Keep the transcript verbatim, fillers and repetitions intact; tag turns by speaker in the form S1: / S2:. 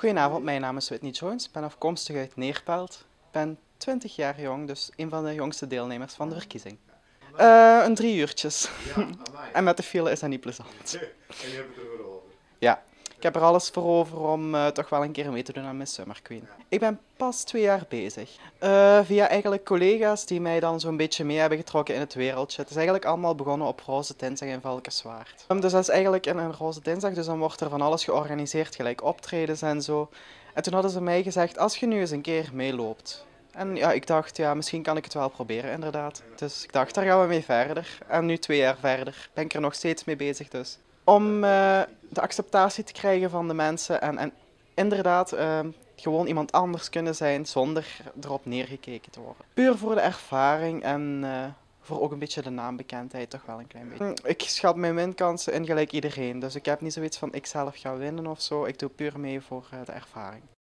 S1: Goedenavond, mijn naam is Whitney Jones. Ik ben afkomstig uit Neerpelt. Ik ben twintig jaar jong, dus een van de jongste deelnemers van de verkiezing. Eh, een drie uurtjes. En met de file is dat niet plezant.
S2: En je hebt het er weer over.
S1: Ja, ik heb er alles voor over om uh, toch wel een keer mee te doen aan Miss Summer Queen. Ik ben pas twee jaar bezig. Uh, via eigenlijk collega's die mij dan zo'n beetje mee hebben getrokken in het wereldje. Het is eigenlijk allemaal begonnen op Roze Dinsdag in Valkenswaard. Um, dus dat is eigenlijk in een Roze Dinsdag, dus dan wordt er van alles georganiseerd, gelijk optredens en zo. En toen hadden ze mij gezegd, als je nu eens een keer meeloopt. En ja, ik dacht, ja, misschien kan ik het wel proberen, inderdaad. Dus ik dacht, daar gaan we mee verder. En nu twee jaar verder ben ik er nog steeds mee bezig, dus. Om uh, de acceptatie te krijgen van de mensen en, en inderdaad uh, gewoon iemand anders kunnen zijn zonder erop neergekeken te worden. Puur voor de ervaring en uh, voor ook een beetje de naambekendheid toch wel een klein beetje. Ik schat mijn winkansen in gelijk iedereen, dus ik heb niet zoiets van ik zelf ga winnen of zo. Ik doe puur mee voor uh, de ervaring.